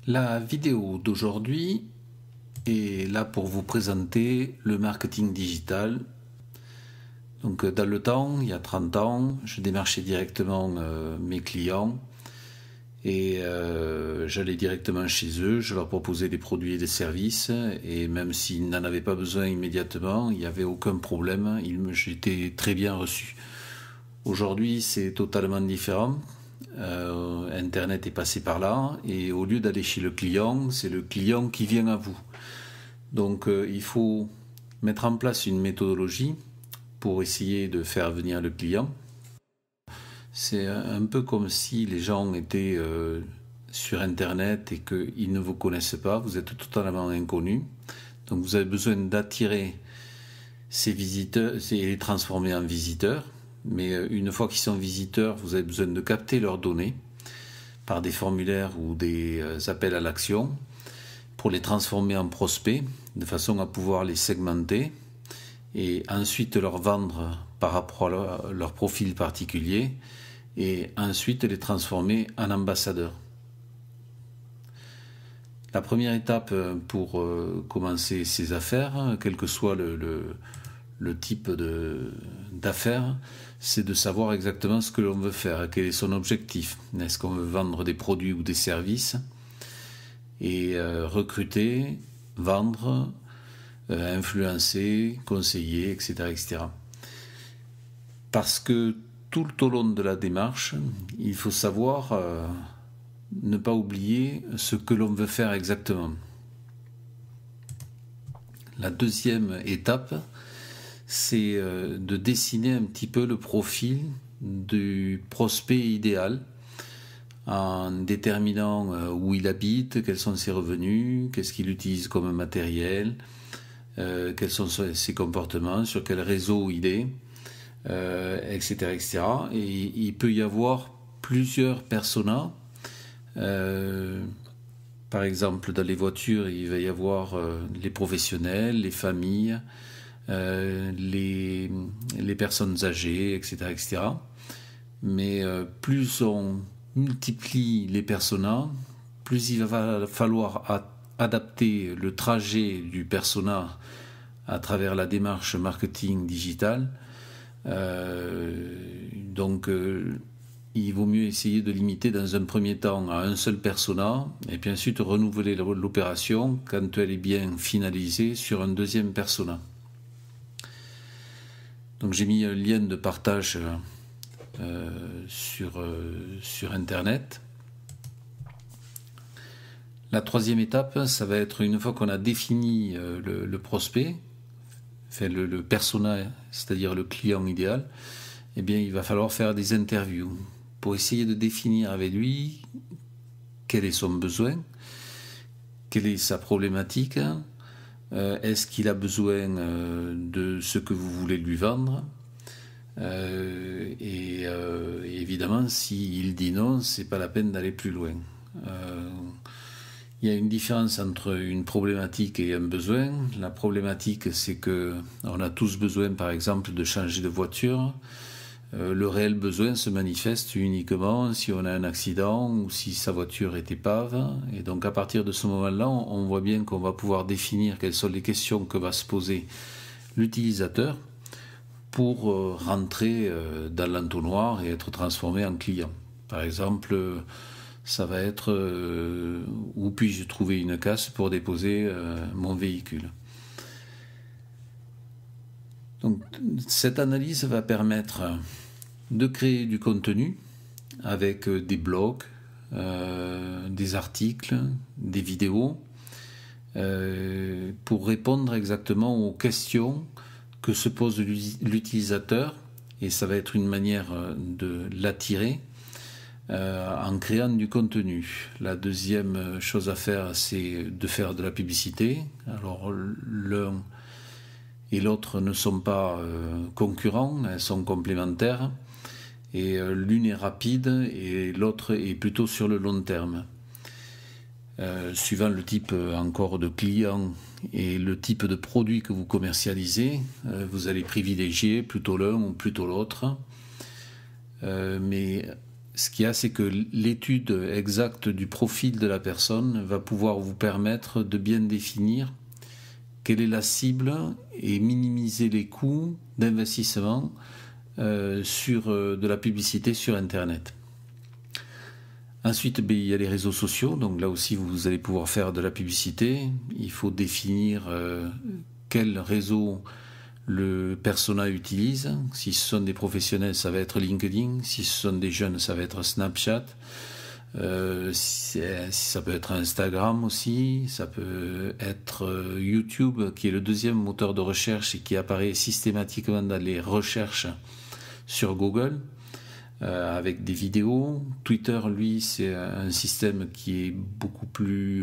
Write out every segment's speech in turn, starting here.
La vidéo d'aujourd'hui est là pour vous présenter le marketing digital. Donc dans le temps, il y a 30 ans, je démarchais directement mes clients et j'allais directement chez eux, je leur proposais des produits et des services et même s'ils n'en avaient pas besoin immédiatement, il n'y avait aucun problème, j'étais très bien reçu. Aujourd'hui, c'est totalement différent. Internet est passé par là et au lieu d'aller chez le client, c'est le client qui vient à vous. Donc il faut mettre en place une méthodologie pour essayer de faire venir le client. C'est un peu comme si les gens étaient sur Internet et qu'ils ne vous connaissent pas, vous êtes totalement inconnu. Donc vous avez besoin d'attirer ces visiteurs et les transformer en visiteurs. Mais une fois qu'ils sont visiteurs, vous avez besoin de capter leurs données par des formulaires ou des appels à l'action pour les transformer en prospects de façon à pouvoir les segmenter et ensuite leur vendre par rapport à leur profil particulier et ensuite les transformer en ambassadeurs. La première étape pour commencer ces affaires, quel que soit le type d'affaires, c'est de savoir exactement ce que l'on veut faire, quel est son objectif. Est-ce qu'on veut vendre des produits ou des services et recruter, vendre, influencer, conseiller, etc., etc. Parce que tout au long de la démarche, il faut savoir ne pas oublier ce que l'on veut faire exactement. La deuxième étape, c'est de dessiner un petit peu le profil du prospect idéal en déterminant où il habite, quels sont ses revenus, qu'est-ce qu'il utilise comme matériel, quels sont ses comportements, sur quel réseau il est, etc., etc. Et il peut y avoir plusieurs personas. Par exemple, dans les voitures, il va y avoir les professionnels, les familles, les personnes âgées, etc., etc. Mais plus on multiplie les personas, plus il va falloir adapter le trajet du persona à travers la démarche marketing digital. Donc il vaut mieux essayer de limiter dans un premier temps à un seul persona et puis ensuite renouveler l'opération quand elle est bien finalisée sur un deuxième persona. Donc j'ai mis un lien de partage sur Internet. La troisième étape, ça va être une fois qu'on a défini le prospect, enfin le persona, c'est-à-dire le client idéal, eh bien il va falloir faire des interviews pour essayer de définir avec lui quel est son besoin, quelle est sa problématique, est-ce qu'il a besoin de ce que vous voulez lui vendre, et évidemment s'il dit non, c'est pas la peine d'aller plus loin. Il y a une différence entre une problématique et un besoin. La problématique, c'est que on a tous besoin, par exemple, de changer de voiture. Le réel besoin se manifeste uniquement si on a un accident ou si sa voiture est épave. Et donc à partir de ce moment-là, on voit bien qu'on va pouvoir définir quelles sont les questions que va se poser l'utilisateur pour rentrer dans l'entonnoir et être transformé en client. Par exemple, ça va être où puis-je trouver une casse pour déposer mon véhicule. Donc cette analyse va permettre de créer du contenu avec des blogs, des articles, des vidéos pour répondre exactement aux questions que se pose l'utilisateur, et ça va être une manière de l'attirer en créant du contenu. La deuxième chose à faire, c'est de faire de la publicité. Alors l'un et l'autre ne sont pas concurrents, elles sont complémentaires, et l'une est rapide et l'autre est plutôt sur le long terme. Suivant le type encore de client et le type de produit que vous commercialisez, vous allez privilégier plutôt l'un ou plutôt l'autre. Mais ce qu'il y a, c'est que l'étude exacte du profil de la personne va pouvoir vous permettre de bien définir quelle est la cible et minimiser les coûts d'investissement sur de la publicité sur Internet. Ensuite, il y a les réseaux sociaux, donc là aussi vous allez pouvoir faire de la publicité. Il faut définir quel réseau le persona utilise. Si ce sont des professionnels, ça va être LinkedIn. Si ce sont des jeunes, ça va être Snapchat. Ça peut être Instagram aussi. Ça peut être YouTube, qui est le deuxième moteur de recherche et qui apparaît systématiquement dans les recherches sur Google. Avec des vidéos. Twitter, lui, c'est un système qui est beaucoup plus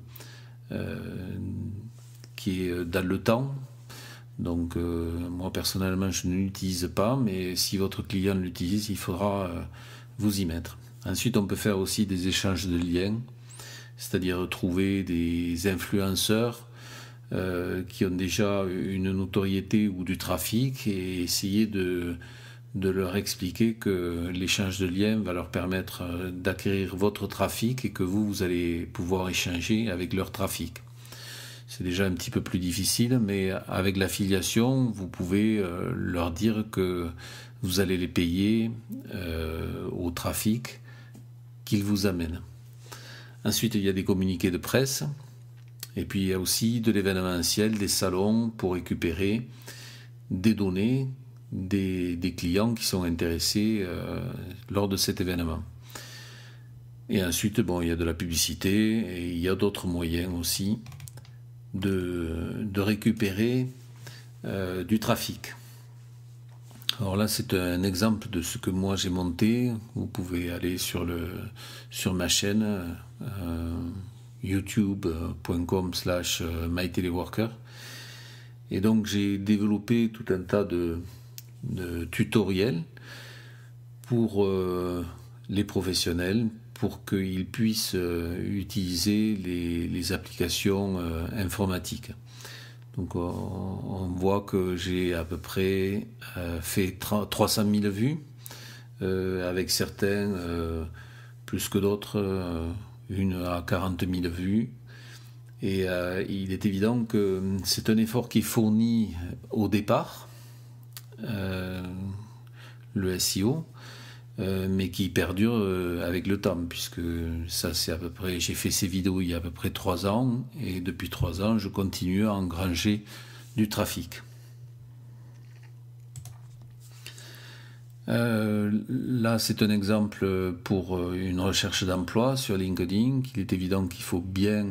qui est dans le temps. Donc moi personnellement je ne l'utilise pas, mais si votre client l'utilise, il faudra vous y mettre. Ensuite, on peut faire aussi des échanges de liens, c'est-à-dire trouver des influenceurs qui ont déjà une notoriété ou du trafic et essayer de leur expliquer que l'échange de liens va leur permettre d'acquérir votre trafic et que vous allez pouvoir échanger avec leur trafic. C'est déjà un petit peu plus difficile, mais avec l'affiliation, vous pouvez leur dire que vous allez les payer au trafic qu'ils vous amènent. Ensuite, il y a des communiqués de presse, et puis il y a aussi de l'événementiel, des salons pour récupérer des données des clients qui sont intéressés lors de cet événement. Et ensuite, il y a de la publicité et il y a d'autres moyens aussi de récupérer du trafic. Alors là, c'est un exemple de ce que moi j'ai monté. Vous pouvez aller sur ma chaîne youtube.com/myteleworker. Et donc j'ai développé tout un tas de tutoriels pour les professionnels pour qu'ils puissent utiliser les applications informatiques. Donc on voit que j'ai à peu près fait 300 000 vues, avec certains plus que d'autres, une à 40 000 vues. Et il est évident que c'est un effort qui est fourni au départ, le SEO, mais qui perdure avec le temps, puisque ça c'est à peu près, j'ai fait ces vidéos il y a à peu près 3 ans, et depuis 3 ans je continue à engranger du trafic. Là c'est un exemple pour une recherche d'emploi sur LinkedIn. Il est évident qu'il faut bien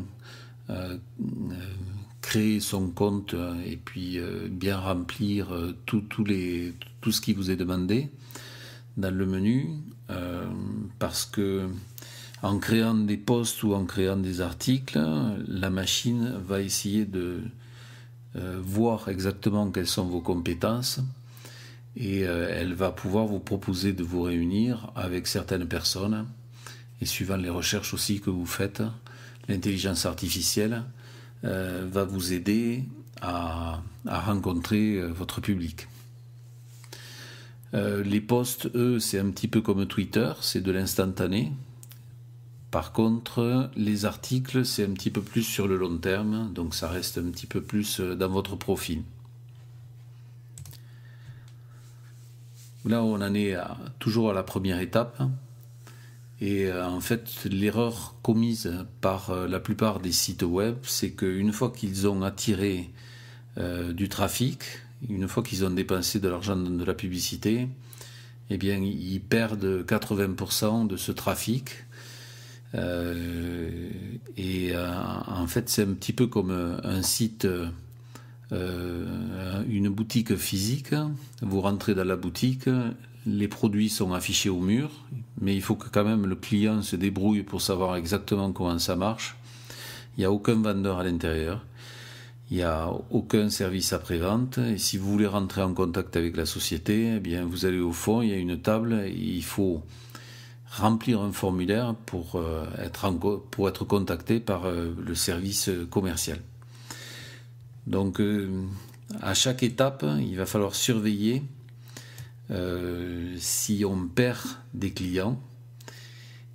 créer son compte et puis bien remplir tout ce qui vous est demandé dans le menu, parce que en créant des posts ou en créant des articles, la machine va essayer de voir exactement quelles sont vos compétences et elle va pouvoir vous proposer de vous réunir avec certaines personnes, et suivant les recherches aussi que vous faites, l'intelligence artificielle va vous aider à rencontrer votre public. Les posts, eux, c'est un petit peu comme Twitter, c'est de l'instantané. Par contre, les articles, c'est un petit peu plus sur le long terme, donc ça reste un petit peu plus dans votre profil. Là, on en est toujours à la première étape. Et en fait, l'erreur commise par la plupart des sites web, c'est qu'une fois qu'ils ont attiré du trafic, une fois qu'ils ont dépensé de l'argent dans de la publicité, eh bien, ils perdent 80% de ce trafic. En fait, c'est un petit peu comme un site, une boutique physique. Vous rentrez dans la boutique, les produits sont affichés au mur, mais il faut que quand même le client se débrouille pour savoir exactement comment ça marche. Il n'y a aucun vendeur à l'intérieur. Il n'y a aucun service après-vente, et si vous voulez rentrer en contact avec la société, eh bien vous allez au fond, il y a une table, et il faut remplir un formulaire pour être contacté par le service commercial. Donc à chaque étape, il va falloir surveiller si on perd des clients,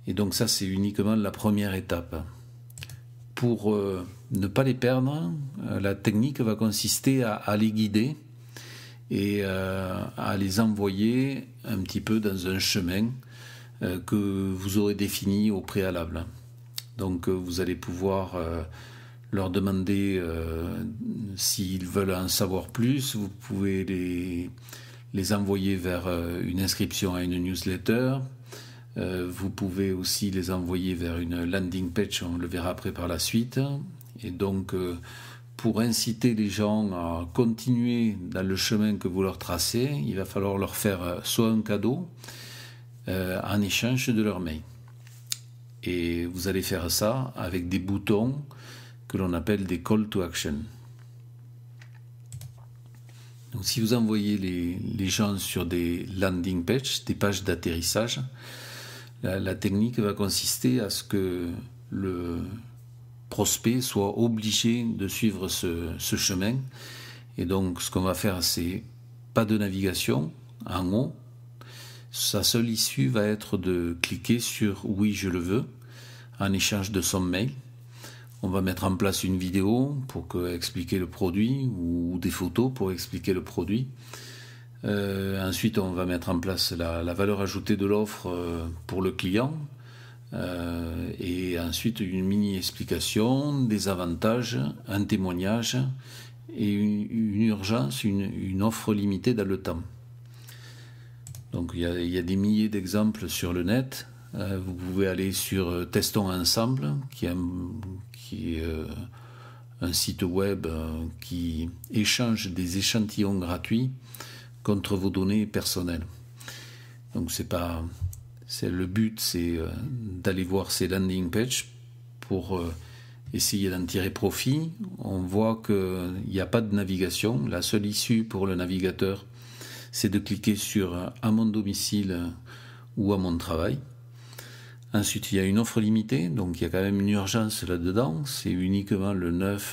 Et donc ça, c'est uniquement la première étape. Pour ne pas les perdre, la technique va consister à les guider et à les envoyer un petit peu dans un chemin que vous aurez défini au préalable. Donc vous allez pouvoir leur demander s'ils veulent en savoir plus. Vous pouvez les envoyer vers une inscription à une newsletter. Vous pouvez aussi les envoyer vers une landing page, on le verra après par la suite. Et donc, pour inciter les gens à continuer dans le chemin que vous leur tracez, il va falloir leur faire soit un cadeau en échange de leur mail. Et vous allez faire ça avec des boutons que l'on appelle des call to action. Donc, si vous envoyez les gens sur des landing pages, des pages d'atterrissage, la technique va consister à ce que le prospect soit obligé de suivre ce chemin. Et donc, ce qu'on va faire, c'est pas de navigation en haut. Sa seule issue va être de cliquer sur « Oui, je le veux » en échange de son mail. On va mettre en place une vidéo pour expliquer le produit ou des photos pour expliquer le produit. Ensuite, on va mettre en place la valeur ajoutée de l'offre pour le client. Et ensuite, une mini-explication, des avantages, un témoignage et une urgence, une offre limitée dans le temps. Donc, il y a des milliers d'exemples sur le net. Vous pouvez aller sur Testons Ensemble, qui est un site web qui échange des échantillons gratuits contre vos données personnelles. Donc le but, c'est d'aller voir ces landing pages pour essayer d'en tirer profit. On voit qu'il n'y a pas de navigation. La seule issue pour le navigateur, c'est de cliquer sur « À mon domicile » ou « À mon travail ». Ensuite, il y a une offre limitée, donc il y a quand même une urgence là-dedans. C'est uniquement le 9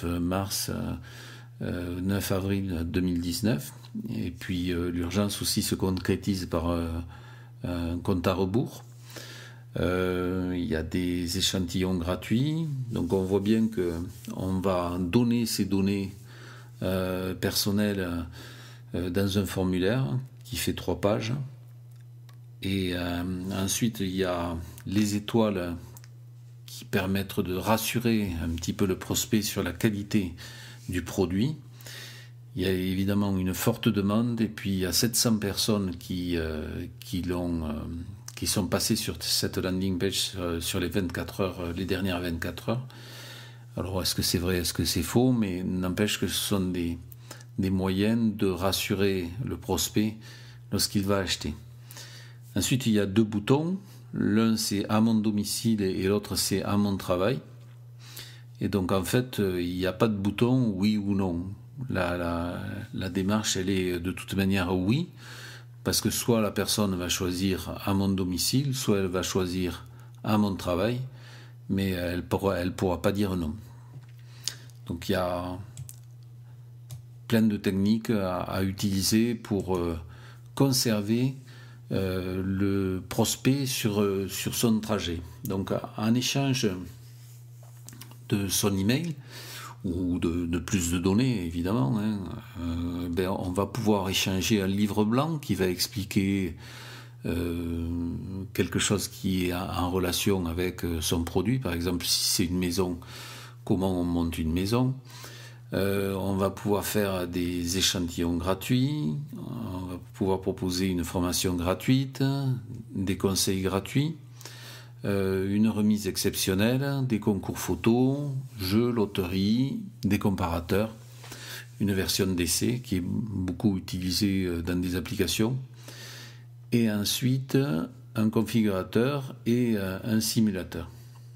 avril 2019. Et puis l'urgence aussi se concrétise par un compte à rebours. Il y a des échantillons gratuits. Donc on voit bien qu'on va donner ces données personnelles dans un formulaire qui fait 3 pages. Et ensuite, il y a les étoiles qui permettent de rassurer un petit peu le prospect sur la qualité du produit. Il y a évidemment une forte demande et puis il y a 700 personnes qui sont passées sur cette landing page sur les 24 heures, les dernières 24 heures. Alors, est-ce que c'est vrai, est-ce que c'est faux? Mais n'empêche que ce sont des moyens de rassurer le prospect lorsqu'il va acheter. Ensuite, il y a 2 boutons. L'un, c'est « À mon domicile » et l'autre, c'est « À mon travail ». Et donc, en fait, il n'y a pas de bouton « Oui » ou « Non ». La démarche, elle est de toute manière « Oui », parce que soit la personne va choisir « À mon domicile », soit elle va choisir « À mon travail », mais elle pourra pas dire « Non ». Donc, il y a plein de techniques à utiliser pour conserver le prospect sur son trajet. Donc en échange de son email ou de plus de données évidemment, on va pouvoir échanger un livre blanc qui va expliquer quelque chose qui est en relation avec son produit. Par exemple, si c'est une maison, comment on monte une maison. On va pouvoir faire des échantillons gratuits, on va pouvoir proposer une formation gratuite, des conseils gratuits, une remise exceptionnelle, des concours photos, jeux, loteries, des comparateurs, une version d'essai qui est beaucoup utilisée dans des applications, et ensuite un configurateur et un simulateur.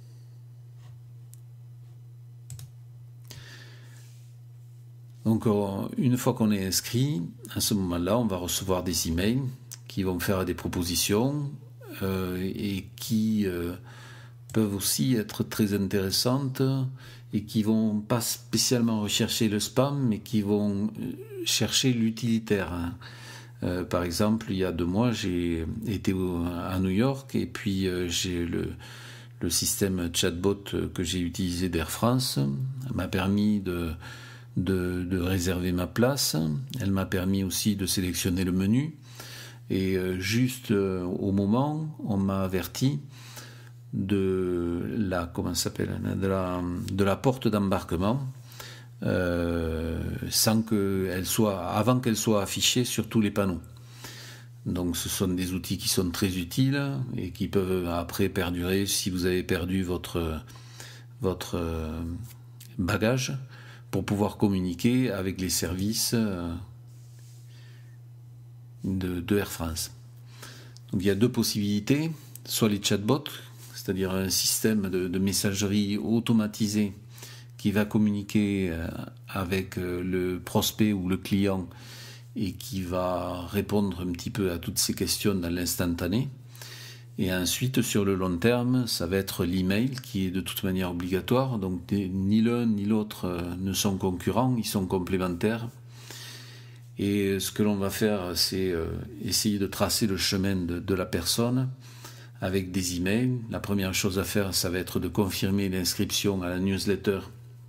Donc, une fois qu'on est inscrit, à ce moment-là, on va recevoir des emails qui vont faire des propositions et qui peuvent aussi être très intéressantes et qui vont pas spécialement rechercher le spam, mais qui vont chercher l'utilitaire. Par exemple, il y a 2 mois, j'ai été à New York et puis j'ai le système chatbot que j'ai utilisé d'Air France m'a permis de réserver ma place. Elle m'a permis aussi de sélectionner le menu. Et juste au moment, on m'a averti de la, comment ça s'appelle, de la porte d'embarquement, avant qu'elle soit affichée sur tous les panneaux. Donc ce sont des outils qui sont très utiles et qui peuvent après perdurer si vous avez perdu votre bagage, pour pouvoir communiquer avec les services de Air France. Donc il y a 2 possibilités, soit les chatbots, c'est-à-dire un système de messagerie automatisé qui va communiquer avec le prospect ou le client et qui va répondre un petit peu à toutes ces questions dans l'instantané. Et ensuite, sur le long terme, ça va être l'email qui est de toute manière obligatoire. Donc ni l'un ni l'autre ne sont concurrents, ils sont complémentaires. Et ce que l'on va faire, c'est essayer de tracer le chemin de la personne avec des emails. La première chose à faire, ça va être de confirmer l'inscription à la newsletter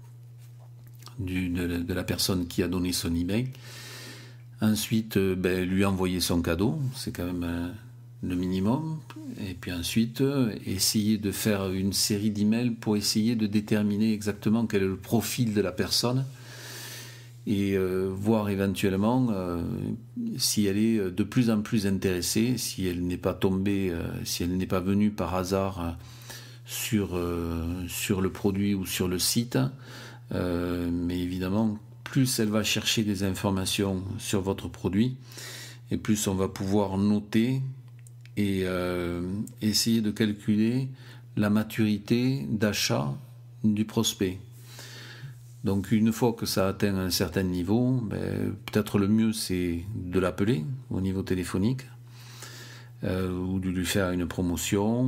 de la personne qui a donné son email. Ensuite, lui envoyer son cadeau, c'est quand même le minimum. Et puis ensuite, essayer de faire une série d'emails pour essayer de déterminer exactement quel est le profil de la personne et voir éventuellement si elle est de plus en plus intéressée, si elle n'est pas tombée, si elle n'est pas venue par hasard sur le produit ou sur le site. Mais évidemment, plus elle va chercher des informations sur votre produit, et plus on va pouvoir noter et essayer de calculer la maturité d'achat du prospect. Donc une fois que ça atteint un certain niveau, peut-être le mieux c'est de l'appeler au niveau téléphonique ou de lui faire une promotion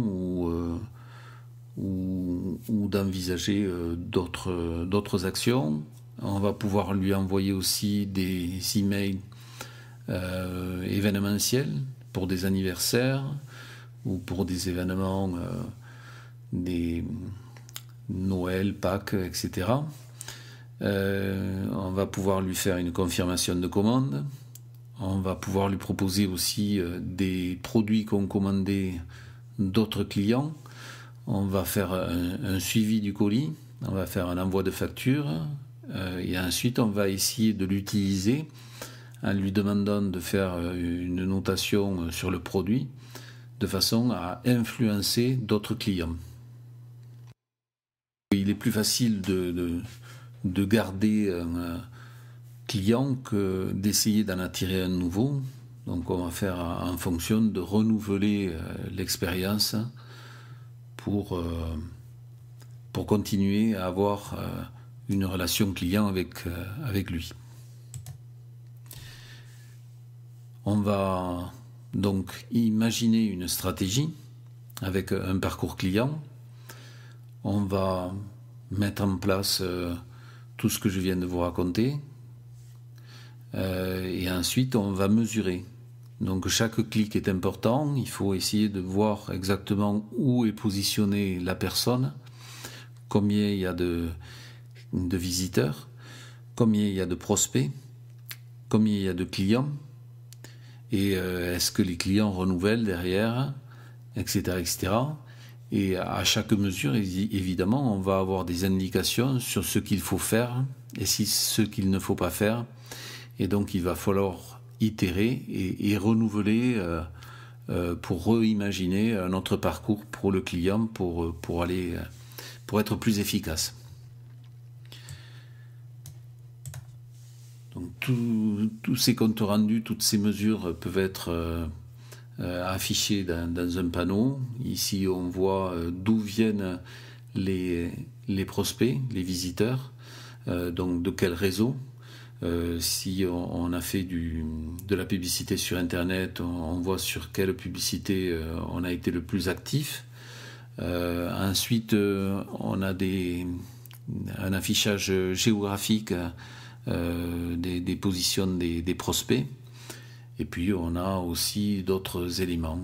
ou d'envisager d'autres actions. On va pouvoir lui envoyer aussi des emails événementiels pour des anniversaires ou pour des événements, des Noël, Pâques, etc. On va pouvoir lui faire une confirmation de commande. On va pouvoir lui proposer aussi des produits qu'ont commandés d'autres clients. On va faire un suivi du colis. On va faire un envoi de facture. Et ensuite, on va essayer de l'utiliser en lui demandant de faire une notation sur le produit de façon à influencer d'autres clients. Il est plus facile de garder un client que d'essayer d'en attirer un nouveau. Donc on va faire en fonction de renouveler l'expérience pour continuer à avoir une relation client avec lui. On va donc imaginer une stratégie avec un parcours client. On va mettre en place tout ce que je viens de vous raconter. Et ensuite, on va mesurer. Donc chaque clic est important. Il faut essayer de voir exactement où est positionnée la personne, combien il y a de visiteurs, combien il y a de prospects, combien il y a de clients, et est-ce que les clients renouvellent derrière, etc., etc. Et à chaque mesure, évidemment, on va avoir des indications sur ce qu'il faut faire et ce qu'il ne faut pas faire. Et donc, il va falloir itérer et renouveler pour reimaginer un autre parcours pour le client pour être plus efficace. Donc, tous ces comptes rendus, toutes ces mesures peuvent être affichées dans un panneau. Ici, on voit d'où viennent les prospects, les visiteurs, donc de quel réseau. Si on a fait de la publicité sur Internet, on voit sur quelle publicité on a été le plus actif. Ensuite, on a un affichage géographique des positions des prospects. Et puis on a aussi d'autres éléments.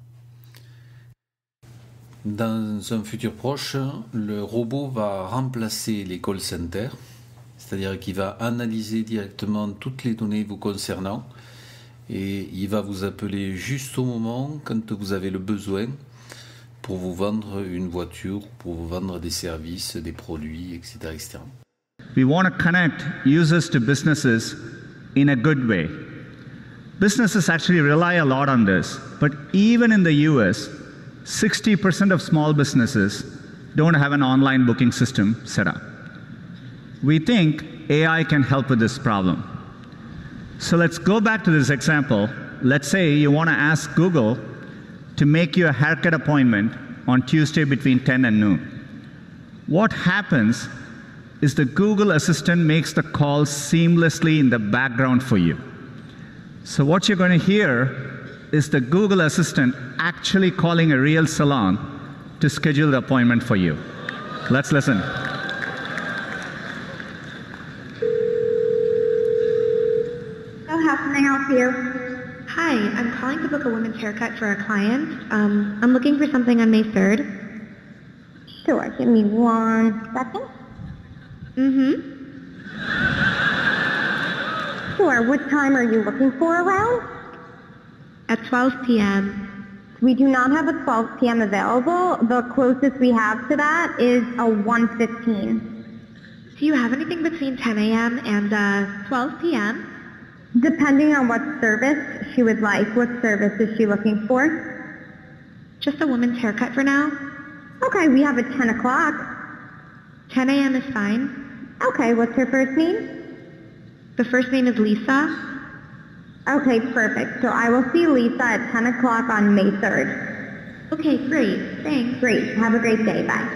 Dans un futur proche, le robot va remplacer les call centers, c'est-à-dire qu'il va analyser directement toutes les données vous concernant et il va vous appeler juste au moment quand vous avez le besoin pour vous vendre une voiture, pour vous vendre des services, des produits, etc. etc. We want to connect users to businesses in a good way. Businesses actually rely a lot on this, but even in the US, 60% of small businesses don't have an online booking system set up. We think AI can help with this problem. So let's go back to this example. Let's say you want to ask Google to make you a haircut appointment on Tuesday between 10 and noon. What happens is the Google Assistant makes the call seamlessly in the background for you. So what you're going to hear is the Google Assistant actually calling a real salon to schedule the appointment for you. Let's listen. So how can I help you? Hi, I'm calling to book a women's haircut for a client. I'm looking for something on May 3rd. Sure, give me 1 second. Sure, what time are you looking for around? At 12 p.m. We do not have a 12 p.m. available. The closest we have to that is a 1:15. Do you have anything between 10 a.m. and 12 p.m.? Depending on what service she would like. What service is she looking for? Just a woman's haircut for now. Okay, we have a 10 o'clock. 10 a.m. is fine. Okay, what's her first name? The first name is Lisa. Okay, perfect. So I will see Lisa at 10 o'clock on May 3rd. Okay, great. Thanks. Great. Have a great day. Bye.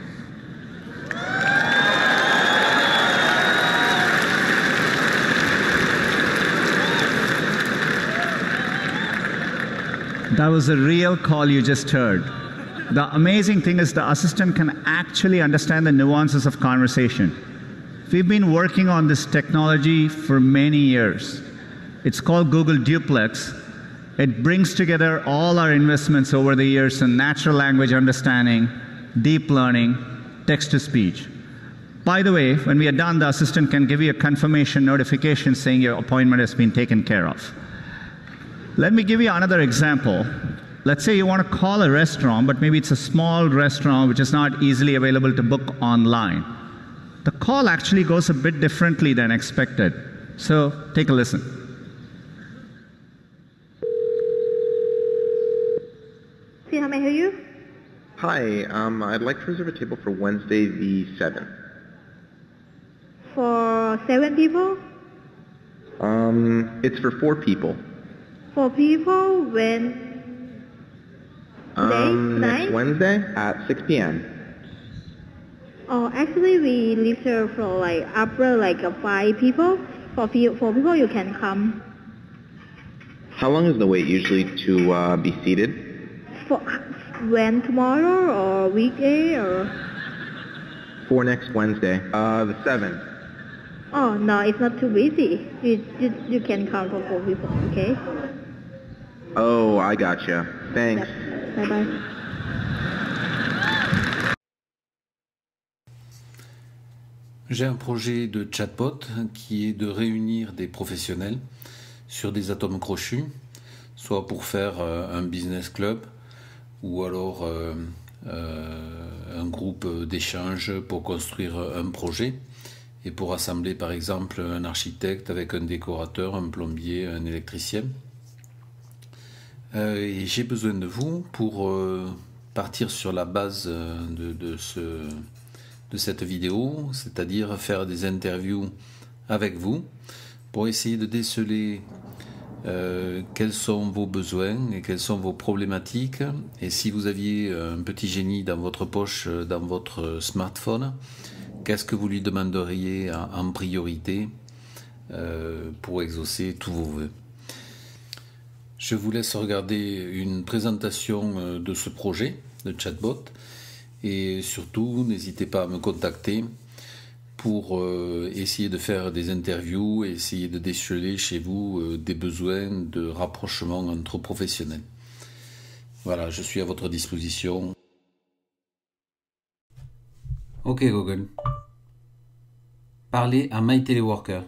That was a real call you just heard. The amazing thing is the assistant can actually understand the nuances of conversation. We've been working on this technology for many years. It's called Google Duplex. It brings together all our investments over the years in natural language understanding, deep learning, text-to-speech. By the way, when we are done, the assistant can give you a confirmation notification saying your appointment has been taken care of. Let me give you another example. Let's say you want to call a restaurant, but maybe it's a small restaurant which is not easily available to book online. The call actually goes a bit differently than expected. So take a listen. See how may I help you? Hi, I'd like to reserve a table for Wednesday the 7th. For 7 people? It's for 4 people. 4 people when? Today? Tonight? Next Wednesday at 6 p.m. Oh, actually we leave here for like upper like 5 people. For 4 people you can come. How long is the wait usually to be seated? For when, tomorrow or weekday or? For next Wednesday, the 7th. Oh no, it's not too busy. You can come for 4 people, okay? Oh, I gotcha. Thanks. Bye bye. J'ai un projet de chatbot qui est de réunir des professionnels sur des atomes crochus, soit pour faire un business club, ou alors un groupe d'échange pour construire un projet et pour assembler par exemple un architecte avec un décorateur, un plombier, un électricien. Et j'ai besoin de vous pour partir sur la base de cette vidéo, c'est-à-dire faire des interviews avec vous pour essayer de déceler quels sont vos besoins et quelles sont vos problématiques, et si vous aviez un petit génie dans votre poche, dans votre smartphone, qu'est-ce que vous lui demanderiez en priorité pour exaucer tous vos vœux. Je vous laisse regarder une présentation de ce projet de chatbot, et surtout n'hésitez pas à me contacter pour essayer de faire des interviews, essayer de déceler chez vous des besoins de rapprochement entre professionnels. Voilà, je suis à votre disposition. Ok Google. Parlez à My Teleworker.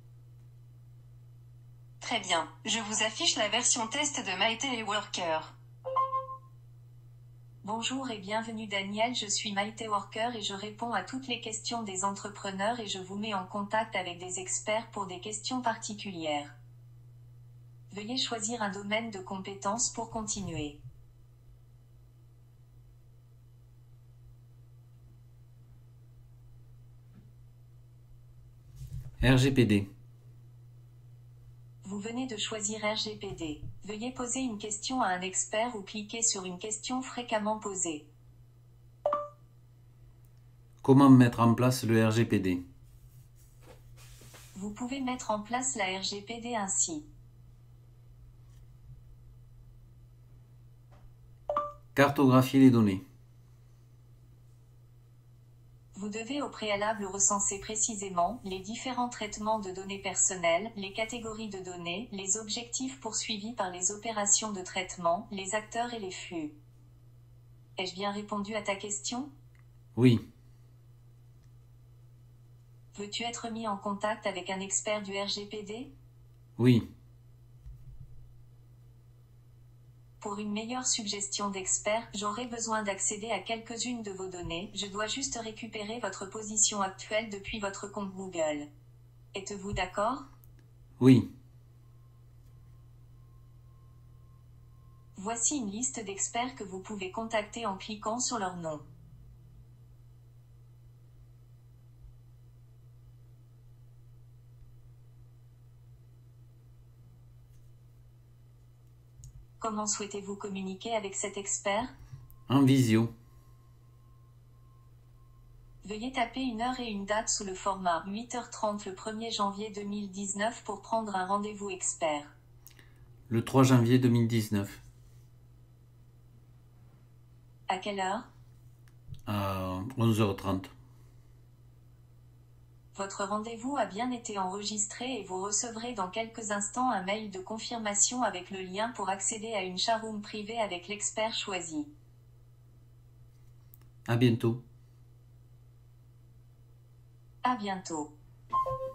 Très bien, je vous affiche la version test de My Teleworker. Bonjour et bienvenue Daniel, je suis My Teleworker et je réponds à toutes les questions des entrepreneurs et je vous mets en contact avec des experts pour des questions particulières. Veuillez choisir un domaine de compétences pour continuer. RGPD. Vous venez de choisir RGPD. Veuillez poser une question à un expert ou cliquer sur une question fréquemment posée. Comment mettre en place le RGPD? Vous pouvez mettre en place la RGPD ainsi. Cartographier les données. Vous devez au préalable recenser précisément les différents traitements de données personnelles, les catégories de données, les objectifs poursuivis par les opérations de traitement, les acteurs et les flux. Ai-je bien répondu à ta question? Oui. Veux-tu être mis en contact avec un expert du RGPD? Oui. Pour une meilleure suggestion d'expert, j'aurai besoin d'accéder à quelques-unes de vos données. Je dois juste récupérer votre position actuelle depuis votre compte Google. Êtes-vous d'accord? Oui. Voici une liste d'experts que vous pouvez contacter en cliquant sur leur nom. Comment souhaitez-vous communiquer avec cet expert? En visio. Veuillez taper une heure et une date sous le format 8h30 le 1er janvier 2019 pour prendre un rendez-vous expert. Le 3 janvier 2019. À quelle heure? À 11h30. Votre rendez-vous a bien été enregistré et vous recevrez dans quelques instants un mail de confirmation avec le lien pour accéder à une showroom privée avec l'expert choisi. À bientôt. À bientôt.